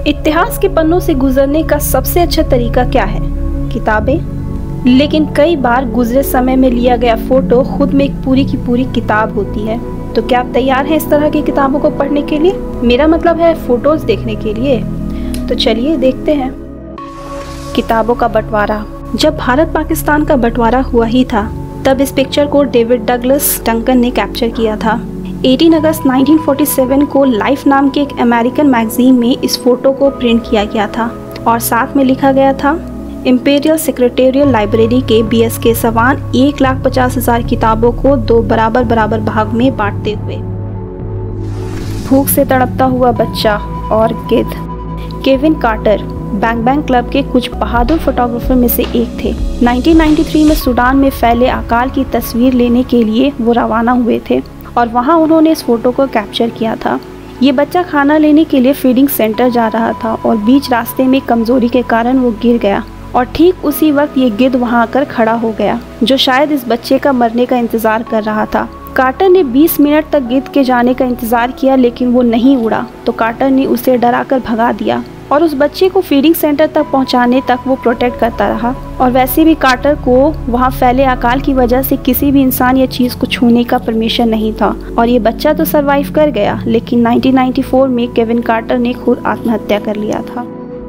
इतिहास के पन्नों से गुजरने का सबसे अच्छा तरीका क्या है? किताबें। लेकिन कई बार गुजरे समय में लिया गया फोटो खुद में एक पूरी की पूरी किताब होती है। तो क्या आप तैयार हैं इस तरह की किताबों को पढ़ने के लिए? मेरा मतलब है फोटोज देखने के लिए। तो चलिए देखते हैं। किताबों का बंटवारा। जब भारत पाकिस्तान का बंटवारा हुआ ही था, तब इस पिक्चर को डेविड डगलस डंकन ने कैप्चर किया था। 18 अगस्त 1947 को लाइफ नाम के एक अमेरिकन मैगजीन में इस फोटो को प्रिंट किया गया था और साथ में लिखा गया था, इंपीरियल सेक्रेटेरियल लाइब्रेरी के BS केसवान 1,50,000 किताबों को 2 बराबर भाग में बांटते हुए। भूख से तड़पता हुआ बच्चा और गिद्ध। Kevin Carter bang bang club के कुछ बहादुर फोटोग्राफर में से एक थे। 1993 में सूडान में फैले अकाल की तस्वीर लेने के लिए वो रवाना हुए थे और वहाँ उन्होंने इस फोटो को कैप्चर किया था। ये बच्चा खाना लेने के लिए फीडिंग सेंटर जा रहा था और बीच रास्ते में कमजोरी के कारण वो गिर गया और ठीक उसी वक्त ये गिद्ध वहाँ आकर खड़ा हो गया, जो शायद इस बच्चे का मरने का इंतजार कर रहा था। कार्टर ने 20 मिनट तक गिद्ध के जाने का इंतजार किया, लेकिन वो नहीं उड़ा, तो कार्टर ने उसे डराकर भगा दिया और उस बच्चे को फीडिंग सेंटर तक पहुंचाने तक वो प्रोटेक्ट करता रहा। और वैसे भी कार्टर को वहां फैले अकाल की वजह से किसी भी इंसान या चीज को छूने का परमिशन नहीं था और ये बच्चा तो सरवाइव कर गया, लेकिन 1994 में केविन कार्टर ने खुद आत्महत्या कर लिया था।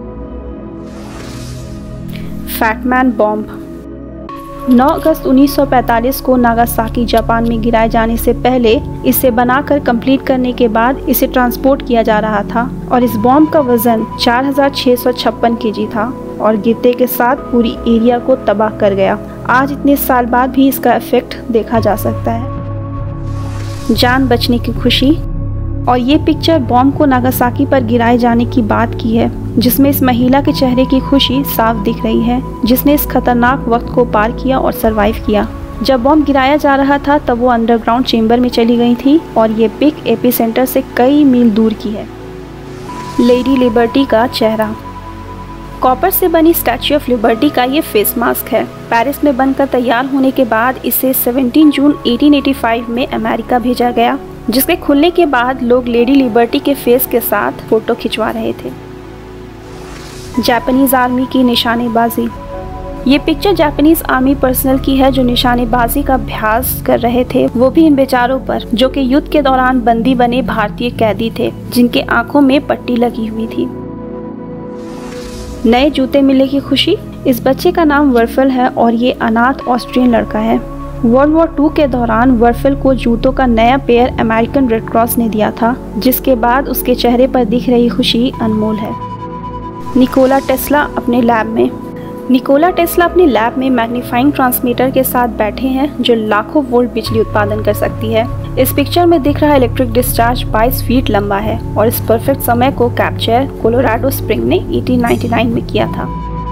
Fat man bomb. 9 अगस्त 1945 को नागासाकी जापान में गिराए जाने से पहले इसे बनाकर कंप्लीट करने के बाद इसे ट्रांसपोर्ट किया जा रहा था और इस बॉम्ब का वजन 4,656 kg था और गिरते के साथ पूरी एरिया को तबाह कर गया। आज इतने साल बाद भी इसका इफेक्ट देखा जा सकता है। जान बचने की खुशी। और ये पिक्चर बॉम्ब को नागासाकी पर गिराए जाने की बात की है, जिसमें इस महिला के चेहरे की खुशी साफ दिख रही है, जिसने इस खतरनाक वक्त को पार किया और सरवाइव किया। जब बॉम्ब गिराया जा रहा था तब वो अंडरग्राउंड चेंबर में चली गई थी और ये पिक एपिसेंटर से कई मील दूर की है। लेडी लिबर्टी का चेहरा। कॉपर से बनी स्टैच्यू ऑफ लिबर्टी का ये फेस मास्क है। पेरिस में बनकर तैयार होने के बाद इसे 17 जून 1885 में अमेरिका भेजा गया, जिसके खुलने के बाद लोग लेडी लिबर्टी के फेस के साथ फोटो खिंचवा रहे थे। जापानीज आर्मी की निशानेबाजी। ये पिक्चर जापानीज आर्मी पर्सनल की है जो निशानेबाजी का अभ्यास कर रहे थे, वो भी इन बेचारों पर जो कि युद्ध के दौरान बंदी बने भारतीय कैदी थे, जिनके आंखों में पट्टी लगी हुई थी। नए जूते मिलने की खुशी। इस बच्चे का नाम वर्फेल है और ये अनाथ ऑस्ट्रियन लड़का है। वर्ल्ड वॉर 2 के दौरान वर्फेल को जूतों का नया पेयर अमेरिकन रेड क्रॉस ने दिया था, जिसके बाद उसके चेहरे पर दिख रही खुशी अनमोल है। निकोला टेस्ला अपने लैब में। निकोला टेस्ला अपने लैब में मैग्नीफाइंग ट्रांसमीटर के साथ बैठे हैं जो लाखों वोल्ट बिजली उत्पादन कर सकती है। इस पिक्चर में दिख रहा इलेक्ट्रिक डिस्चार्ज 22 फीट लंबा है और इस परफेक्ट समय को कैप्चर कोलोराडो स्प्रिंग ने 1899 में किया था।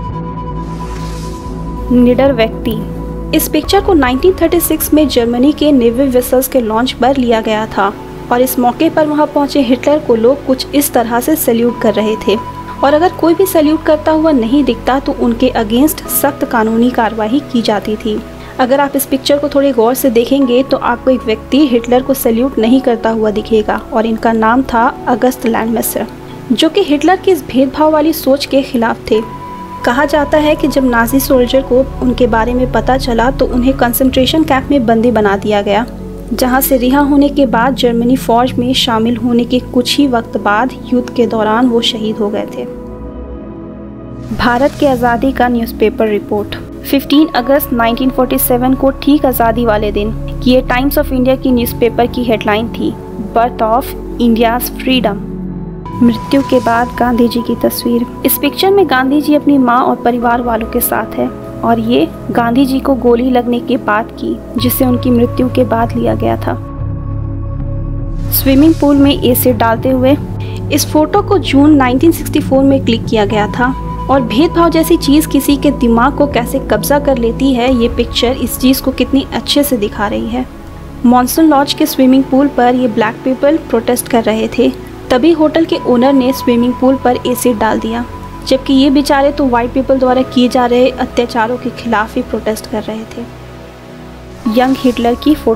निडर व्यक्ति। इस पिक्चर को 1936 में जर्मनी के नेवी वेसल्स के लॉन्च पर लिया गया था और इस मौके पर वहां पहुंचे हिटलर को लोग कुछ इस तरह से सैल्यूट कर रहे थे और अगर कोई भी सैल्यूट करता हुआ नहीं दिखता तो उनके अगेंस्ट सख्त कानूनी कार्रवाई की जाती थी। अगर आप इस पिक्चर को थोड़े गौर से देखेंगे तो आपको एक व्यक्ति हिटलर को सैल्यूट नहीं करता हुआ दिखेगा और इनका नाम था अगस्त लैंडमेस्टर, जो कि हिटलर की इस भेदभाव वाली सोच के खिलाफ थे। कहा जाता है कि जब नाजी सोल्जर को उनके बारे में पता चला तो उन्हें कंसंट्रेशन कैंप में बंदी बना दिया गया, जहां से रिहा होने के बाद जर्मनी फौज में शामिल होने के कुछ ही वक्त बाद युद्ध के दौरान वो शहीद हो गए थे। भारत की आज़ादी का न्यूज़पेपर रिपोर्ट। 15 अगस्त 1947 को ठीक आज़ादी वाले दिन ये टाइम्स ऑफ इंडिया की न्यूज़पेपर की हेडलाइन थी, बर्थ ऑफ इंडियाज़ फ्रीडम। मृत्यु के बाद गांधी जी की तस्वीर। इस पिक्चर में गांधी जी अपनी मां और परिवार वालों के साथ है और ये गांधी जी को गोली लगने के बाद की, जिसे उनकी मृत्यु के बाद लिया गया था। स्विमिंग पूल में एसिड डालते हुए। इस फोटो को जून 1964 में क्लिक किया गया था और भेदभाव जैसी चीज़ किसी के दिमाग को कैसे कब्जा कर लेती है, ये पिक्चर इस चीज़ को कितनी अच्छे से दिखा रही है। मॉनसून लॉज के स्विमिंग पूल पर ये ब्लैक पीपल प्रोटेस्ट कर रहे थे, तभी होटल के ओनर ने स्विमिंग पूल पर एसिड डाल दिया, जबकि ये बेचारे तो वाइट पीपल द्वारा किए जा रहे अत्याचारों के खिलाफ ही प्रोटेस्ट कर रहे थे। यंग हिटलर की फ़ोटो।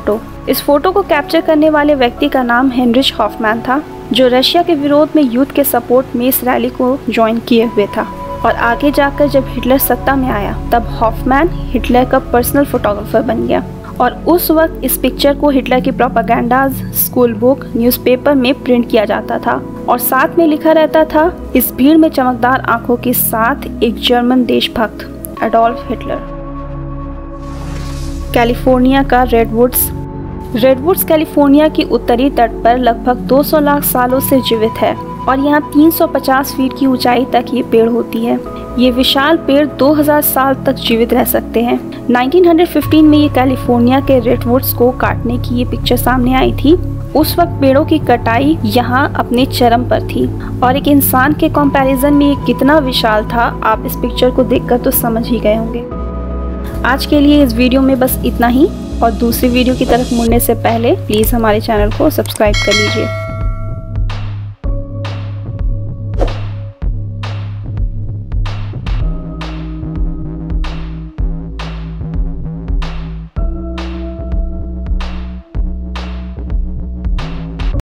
इस फोटो को कैप्चर करने वाले व्यक्ति का नाम हेनरिच हॉफमैन था, जो रशिया के विरोध में युद्ध के सपोर्ट में इस रैली को ज्वाइन किए हुए था। और आगे जाकर जब हिटलर सत्ता में आया तब हॉफमैन हिटलर का पर्सनल फोटोग्राफर बन गया। और उस वक्त इस पिक्चर को हिटलर की प्रोपेगेंडाज, स्कूल बुक, न्यूज़पेपर में प्रिंट किया जाता था और साथ में लिखा रहता था, इस भीड़ में चमकदार आंखों के साथ एक जर्मन देशभक्त एडोल्फ हिटलर। कैलिफोर्निया का रेडवुड्स कैलिफोर्निया की उत्तरी तट पर लगभग 200 लाख सालों से जीवित है और यहाँ 350 फीट की ऊंचाई तक ये पेड़ होती है। ये विशाल पेड़ 2000 साल तक जीवित रह सकते हैं। 1915 में ये कैलिफोर्निया के रेडवुड्स को काटने की ये पिक्चर सामने आई थी। उस वक्त पेड़ों की कटाई यहाँ अपने चरम पर थी और एक इंसान के कंपैरिजन में ये कितना विशाल था, आप इस पिक्चर को देखकर तो समझ ही गए होंगे। आज के लिए इस वीडियो में बस इतना ही और दूसरी वीडियो की तरफ मुड़ने से पहले प्लीज़ हमारे चैनल को सब्सक्राइब कर लीजिए।